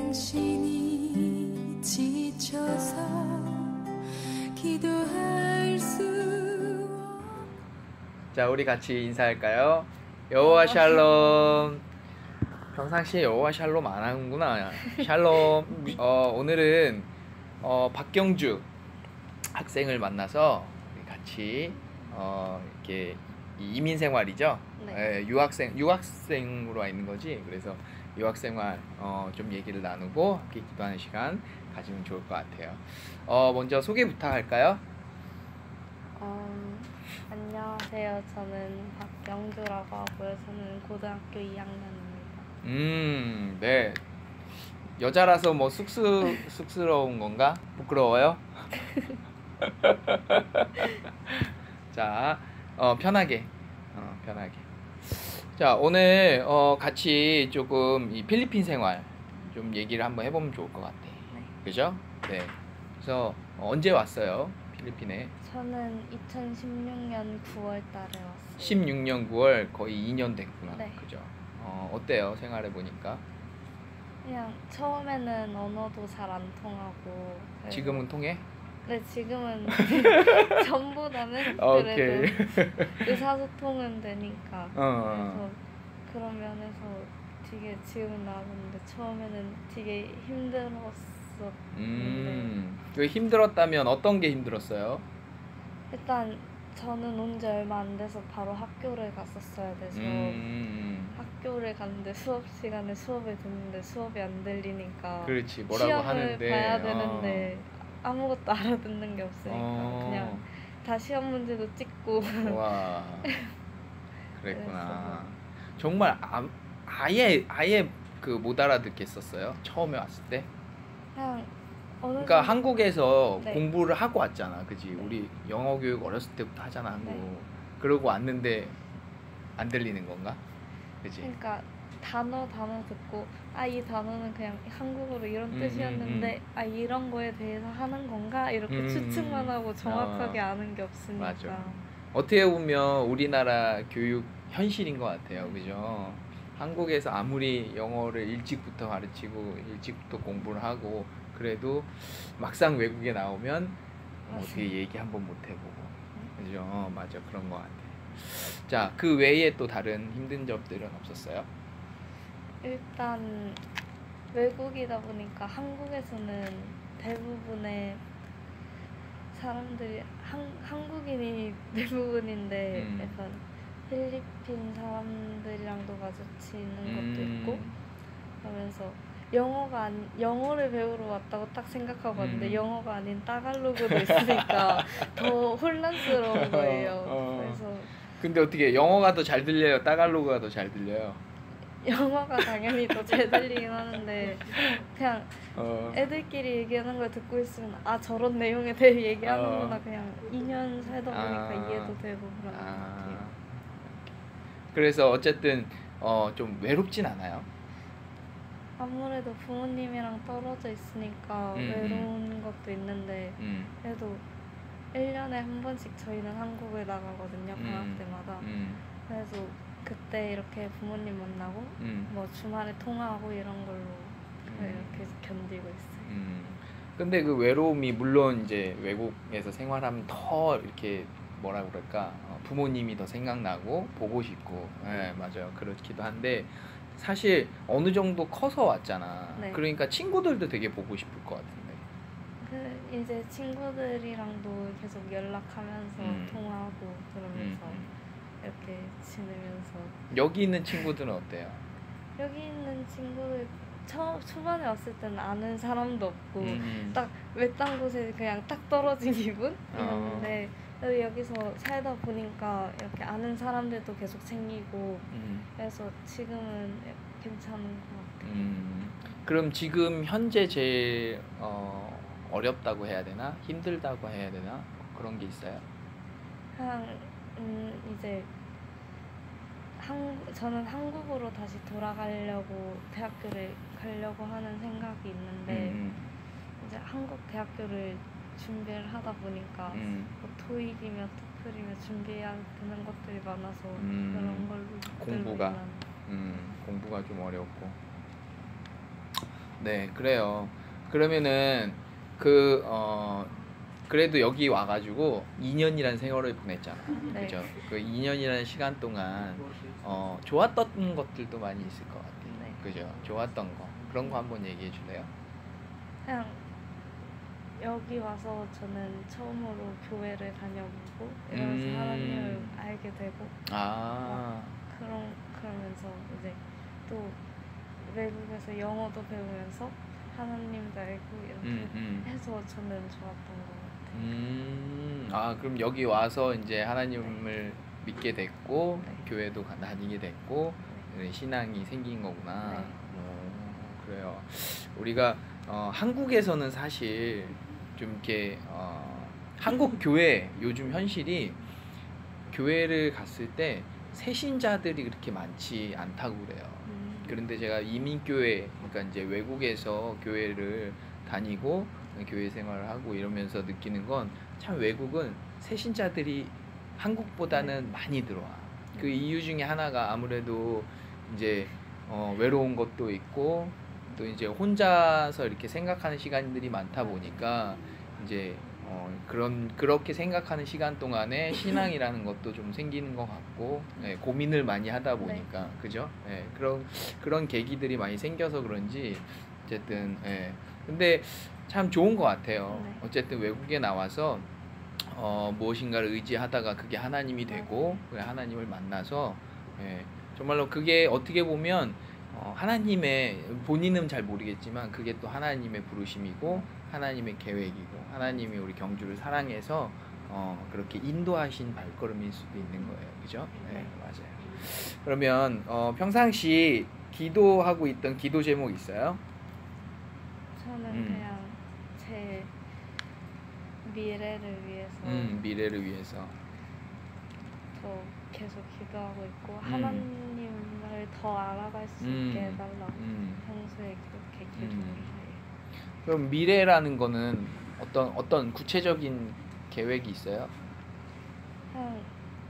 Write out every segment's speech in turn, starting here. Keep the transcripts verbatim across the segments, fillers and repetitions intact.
간신히 지쳐서 기도할 수. 자, 우리 같이 인사할까요? 여호와 샬롬. 평상시에 여호와 샬롬 안 하는구나. 샬롬. 어, 오늘은 어, 박경주 학생을 만나서 우리 같이 어, 이렇게 이민 생활이죠. 네. 예, 유학생 유학생으로 와 있는 거지. 그래서 유학생활 어, 좀 얘기를 나누고 함께 기도하는 시간 가지면 좋을 것 같아요. 어, 먼저 소개 부탁할까요? 어, 안녕하세요. 저는 박경주라고 하고요. 저는 고등학교 이 학년입니다. 음, 네. 여자라서 뭐 쑥스 쑥스러운 건가? 부끄러워요? 자, 어, 편하게, 어, 편하게. 자, 오늘 어, 같이 조금 이 필리핀 생활 좀 얘기를 한번 해보면 좋을 것 같아. 네. 그죠? 네. 그래서 어, 언제 왔어요? 필리핀에? 저는 이천십육 년 구월 달에 왔어요. 십육 년 구월 거의 이 년 됐구나. 네. 그죠? 어, 어때요? 생활해 보니까? 그냥 처음에는 언어도 잘 안 통하고. 그래서- 지금은 통해? 네, 지금은 전보다는 오케이. 그래도 의사소통은 되니까. 어. 그래서 그런 면에서 되게 지금은 나았는데 처음에는 되게 힘들었었는데 음. 그 힘들었다면 어떤 게 힘들었어요? 일단 저는 온 지 얼마 안 돼서 바로 학교를 갔었어야 돼서 음. 학교를 갔는데 수업 시간에 수업을 듣는데 수업이 안 들리니까 그렇지. 뭐라고 시험을 하는데 봐야 되는데 아무것도 알아듣는 게 없으니까 어. 그냥 다 시험 문제도 찍고 어. 와. 그랬구나. 정말 아, 아예 아예 그 못 알아듣겠었어요. 처음에 왔을 때. 그냥 어느 그러니까 정도- 한국에서 네. 공부를 하고 왔잖아. 그지? 네. 우리 영어 교육 어렸을 때부터 하잖아, 한국. 네. 그러고 왔는데 안 들리는 건가? 그지? 그러니까 단어 단어 듣고 아 이 단어는 그냥 한국어로 이런 음, 뜻이었는데 음, 아 이런 거에 대해서 하는 건가 이렇게 음, 추측만 하고 정확하게 어. 아는 게 없으니까. 맞아. 어떻게 보면 우리나라 교육 현실인 것 같아요. 그죠? 한국에서 아무리 영어를 일찍부터 가르치고 일찍부터 공부를 하고 그래도 막상 외국에 나오면 뭐 어떻게 얘기 한번 못 해보고. 그죠? 어, 맞아. 그런 것 같아. 자, 그 외에 또 다른 힘든 점들은 없었어요? 일단 외국이다 보니까 한국에서는 대부분의 사람들이 한, 한국인이 대부분인데 음. 약간 필리핀 사람들이랑도 마주치는 것도 음. 있고 그러면서 영어가 안, 영어를 배우러 왔다고 딱 생각하고 왔는데 음. 영어가 아닌 따갈로그도 있으니까 더 혼란스러운 거예요. 어. 그래서 근데 어떻게 영어가 더 잘 들려요? 따갈로그가 더 잘 들려요? 영어가 당연히 더 잘 들리긴 하는데 그냥 어. 애들끼리 얘기하는 걸 듣고 있으면 아 저런 내용에 대해 얘기하는구나. 어. 그냥 이 년 살다 보니까 아. 이해도 되고 그런 것 아. 같아요. 그래서 어쨌든 어, 좀 외롭진 않아요? 아무래도 부모님이랑 떨어져 있으니까 음, 외로운 것도 있는데 음. 그래도 일 년에 한 번씩 저희는 한국을 나가거든요. 방학 음. 때마다. 음. 그래서 그때 이렇게 부모님 만나고 음. 뭐 주말에 통화하고 이런 걸로 음. 이렇게 견디고 있어요. 음. 근데 그 외로움이 물론 이제 외국에서 생활하면 더 이렇게 뭐라 그럴까 어, 부모님이 더 생각나고 보고 싶고, 예, 맞아요. 그렇기도 한데 사실 어느 정도 커서 왔잖아. 네. 그러니까 친구들도 되게 보고 싶을 것 같은데. 그 이제 친구들이랑도 계속 연락하면서 음. 통화하고 그러면서 음. 이렇게 지내면서 여기 있는 친구들은 어때요? 여기 있는 친구들 처, 초반에 왔을 때는 아는 사람도 없고 음. 딱 외딴 곳에 그냥 딱 떨어진 기분? 어. 이었는데 그래도 여기서 살다 보니까 이렇게 아는 사람들도 계속 생기고 음. 그래서 지금은 괜찮은 것 같아요. 음. 그럼 지금 현재 제일 어, 어렵다고 해야 되나? 힘들다고 해야 되나? 뭐 그런 게 있어요? 그냥 음 이제 한 저는 한국으로 다시 돌아가려고 대학교를 가려고 하는 생각이 있는데 음. 이제 한국 대학교를 준비를 하다 보니까 음. 뭐 토익이며 토플이며 준비해야 되는 것들이 많아서 음. 그런 걸로 공부가? 들고 음, 공부가 좀 어렵고. 네, 그래요. 그러면은 그 어 그래도 여기 와가지고 이 년이라는 세월을 보냈잖아. 네. 그죠? 그 이 년이라는 시간 동안 어 좋았던 것들도 많이 있을 것 같아. 네. 그죠? 좋았던 거 그런 거 한번 얘기해 줄래요? 그냥 여기 와서 저는 처음으로 교회를 다녀보고 이러면서 음. 하나님을 알게 되고 아, 그런 그러면서 이제 또 외국에서 영어도 배우면서 하나님도 알고 이렇게 음, 음. 해서 저는 좋았던 것 같아요. 음, 아, 그럼 여기 와서 이제 하나님을 믿게 됐고, 네. 교회도 가- 다니게 됐고, 네. 그래, 신앙이 생긴 거구나. 네. 오, 그래요. 우리가 어, 한국에서는 사실 좀 이렇게 어, 한국 교회 요즘 현실이 교회를 갔을 때 새신자들이 그렇게 많지 않다고 그래요. 음. 그런데 제가 이민교회, 그러니까 이제 외국에서 교회를 다니고 교회 생활을 하고 이러면서 느끼는 건 참 외국은 새신자들이 한국보다는 많이 들어와. 그 이유 중에 하나가 아무래도 이제 어, 외로운 것도 있고 또 이제 혼자서 이렇게 생각하는 시간들이 많다 보니까 이제 어, 그런 그렇게 생각하는 시간 동안에 신앙이라는 것도 좀 생기는 것 같고 예, 고민을 많이 하다 보니까 그죠? 예, 그런 그런 계기들이 많이 생겨서 그런지 어쨌든 예. 근데 참 좋은 것 같아요. 네. 어쨌든 외국에 나와서 어, 무엇인가를 의지하다가 그게 하나님이 되고 그 하나님을 만나서 예, 정말로 그게 어떻게 보면 어, 하나님의 본인은 잘 모르겠지만 그게 또 하나님의 부르심이고 하나님의 계획이고 하나님이 우리 경주를 사랑해서 어, 그렇게 인도하신 발걸음일 수도 있는 거예요. 그죠? 네, 맞아요. 그러면 어, 평상시 기도하고 있던 기도 제목 있어요? 저는 음. 그냥 제 미래를 위해서 음, 미래를 위해서. 더 계속 기도하고 있고 음. 하나님을 더 알아갈 수 음. 있게 해달라고 음. 평소에 그렇게 기도를 음. 해요. 그럼 미래라는 거는 어떤 어떤 구체적인 계획이 있어요? 그냥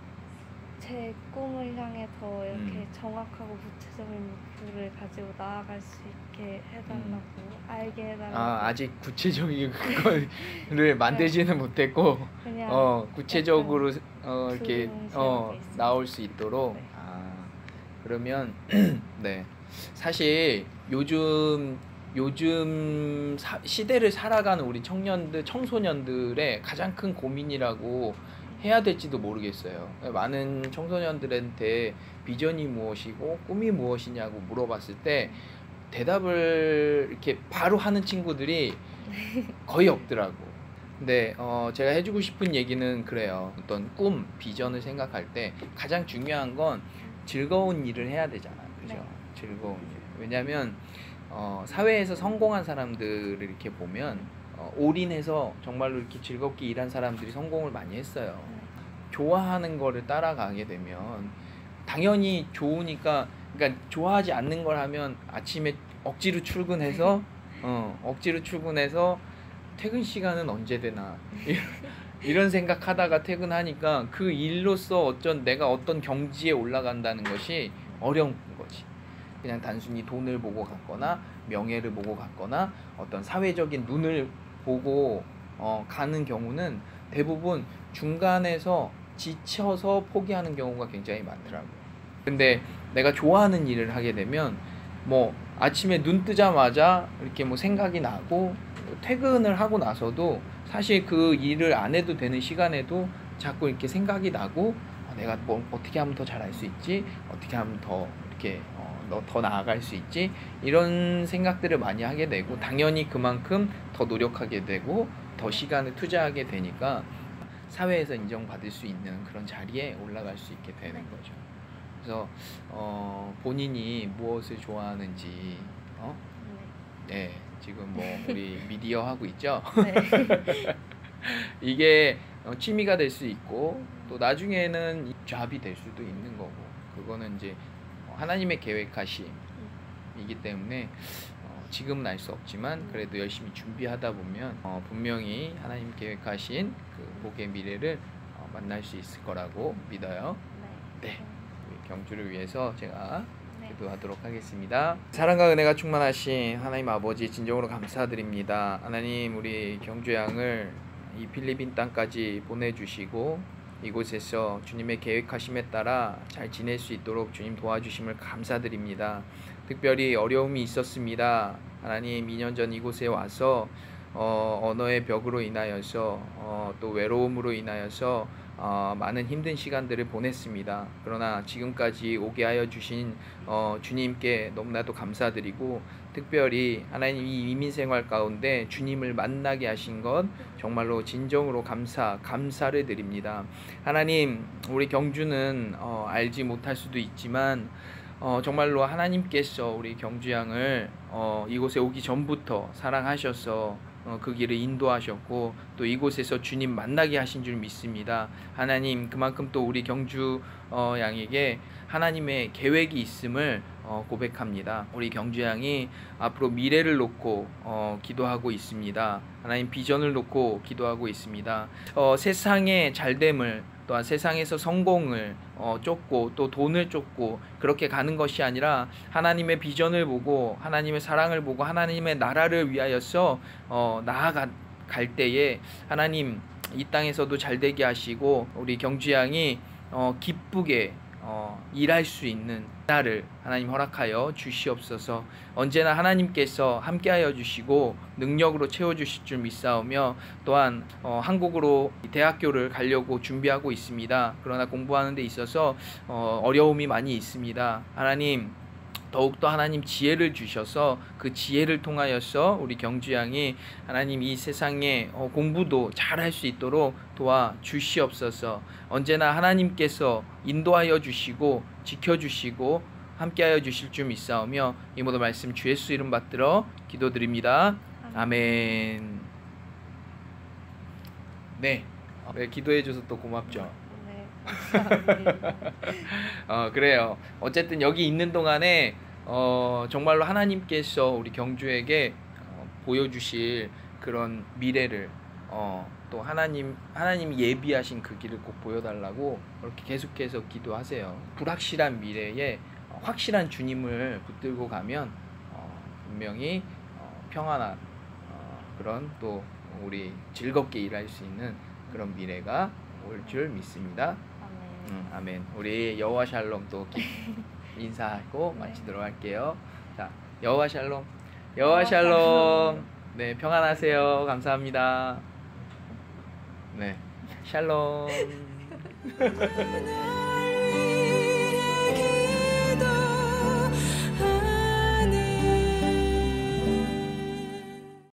제 꿈을 향해 더 이렇게 음. 정확하고 구체적인 목표를 가지고 나아갈 수 있게 해달라고 알게 해달라고 아, 아직 구체적인 그거를 만들지는 못했고 그냥 어, 구체적으로 어, 이렇게 두려움 어, 생각이 있어요. 나올 수 있도록. 네. 아, 그러면 네. 사실 요즘 요즘 사- 시대를 살아가는 우리 청년들, 청소년들의 가장 큰 고민이라고 해야 될지도 모르겠어요. 많은 청소년들한테 비전이 무엇이고 꿈이 무엇이냐고 물어봤을 때 대답을 이렇게 바로 하는 친구들이 거의 없더라고. 근데 어, 제가 해주고 싶은 얘기는 그래요. 어떤 꿈, 비전을 생각할 때 가장 중요한 건 즐거운 일을 해야 되잖아. 그죠? 네. 즐거운 일. 왜냐면 어, 사회에서 성공한 사람들을 이렇게 보면 어, 올인해서 정말로 이렇게 즐겁게 일한 사람들이 성공을 많이 했어요. 좋아하는 거를 따라가게 되면 당연히 좋으니까, 그러니까 좋아하지 않는 걸 하면 아침에 억지로 출근해서 어, 억지로 출근해서 퇴근 시간은 언제 되나 이런 생각하다가 퇴근하니까 그 일로서 어쩐 내가 어떤 경지에 올라간다는 것이 어려운 거지. 그냥 단순히 돈을 보고 갔거나 명예를 보고 갔거나 어떤 사회적인 눈을 보고 어, 가는 경우는 대부분 중간에서 지쳐서 포기하는 경우가 굉장히 많더라고요. 근데 내가 좋아하는 일을 하게 되면 뭐 아침에 눈 뜨자마자 이렇게 뭐 생각이 나고 퇴근을 하고 나서도 사실 그 일을 안 해도 되는 시간에도 자꾸 이렇게 생각이 나고 어, 내가 뭐 어떻게 하면 더 잘할 수 있지? 어떻게 하면 더 이렇게 어, 너- 더 나아갈 수 있지? 이런 생각들을 많이 하게 되고 당연히 그만큼 더 노력하게 되고 더 시간을 투자하게 되니까 사회에서 인정받을 수 있는 그런 자리에 올라갈 수 있게 되는 거죠. 그래서 어, 본인이 무엇을 좋아하는지 어? 네, 지금 뭐 우리 미디어 하고 있죠. 네. 이게 어, 취미가 될 수 있고 또 나중에는 잡이 될 수도 있는 거고 그거는 이제 하나님의 계획하심이기 때문에 어, 지금은 알 수 없지만 그래도 열심히 준비하다 보면 어, 분명히 하나님 계획하신 그 복의 미래를 어, 만날 수 있을 거라고 믿어요. 네. 네, 우리 경주를 위해서 제가 네. 네. 기도하도록 하겠습니다. 사랑과 은혜가 충만하신 하나님 아버지 진정으로 감사드립니다. 하나님 우리 경주 양을 이 필리핀 땅까지 보내주시고 이곳에서 주님의 계획하심에 따라 잘 지낼 수 있도록 주님 도와주심을 감사드립니다. 특별히 어려움이 있었습니다. 하나님 이 년 전 이곳에 와서 어, 언어의 벽으로 인하여서 어, 또 외로움으로 인하여서 어, 많은 힘든 시간들을 보냈습니다. 그러나 지금까지 오게 하여 주신 어, 주님께 너무나도 감사드리고 특별히 하나님 이 이민 생활 가운데 주님을 만나게 하신 것 정말로 진정으로 감사 감사를 드립니다. 하나님 우리 경주는 어, 알지 못할 수도 있지만 어, 정말로 하나님께서 우리 경주 양을 어, 이곳에 오기 전부터 사랑하셔서 어, 그 길을 인도하셨고 또 이곳에서 주님 만나게 하신 줄 믿습니다. 하나님 그만큼 또 우리 경주 어, 양에게 하나님의 계획이 있음을 어, 고백합니다. 우리 경주 양이 앞으로 미래를 놓고 어, 기도하고 있습니다. 하나님 비전을 놓고 기도하고 있습니다. 어, 세상의 잘됨을 또한 세상에서 성공을 어, 쫓고 또 돈을 쫓고 그렇게 가는 것이 아니라 하나님의 비전을 보고 하나님의 사랑을 보고 하나님의 나라를 위하여서 어, 나아갈 때에 하나님 이 땅에서도 잘되게 하시고 우리 경주 양이 어, 기쁘게 어, 일할 수 있는 나를 하나님 허락하여 주시옵소서. 언제나 하나님께서 함께하여 주시고 능력으로 채워주실 줄 믿사오며 또한 어, 한국으로 대학교를 가려고 준비하고 있습니다. 그러나 공부하는 데 있어서 어, 어려움이 많이 있습니다. 하나님 더욱더 하나님 지혜를 주셔서 그 지혜를 통하여서 우리 경주 양이 하나님 이 세상에 어, 공부도 잘할 수 있도록 도와 주시옵소서. 언제나 하나님께서 인도하여 주시고 지켜주시고 함께하여 주실 줄 믿사오며 이 모든 말씀 주 예수 이름 받들어 기도드립니다. 아멘. 네, 네 기도해 줘서 또 고맙죠. 네, 감사합니다. 어 그래요. 어쨌든 여기 있는 동안에 어 정말로 하나님께서 우리 경주에게 어, 보여주실 그런 미래를 어 또 하나님 하나님 예비하신 그 길을 꼭 보여달라고 그렇게 계속해서 기도하세요. 불확실한 미래에 어, 확실한 주님을 붙들고 가면 어, 분명히 어, 평안한 어, 그런 또 우리 즐겁게 일할 수 있는 그런 미래가 올 줄 믿습니다. 아멘. 음, 아멘. 우리 여호와 샬롬 또 인사하고 마치도록 할게요. 자, 여호와 샬롬. 여호와 샬롬. 네, 평안하세요. 감사합니다. 네, 샬롬.